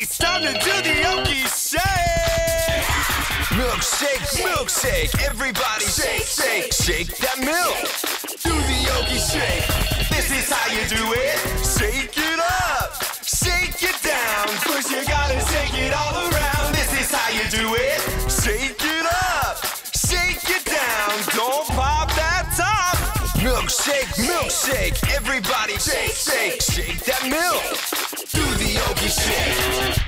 It's time to do the Yogi Shake! Milkshake, milkshake, everybody shake, shake, shake that milk. Do the Yogi Shake. This is how you do it. Shake it up, shake it down. First you gotta shake it all around. This is how you do it. Shake it up, shake it down. Don't pop that top. Milkshake, milkshake, everybody shake, shake, shake that milk. Do the Yogi Shake.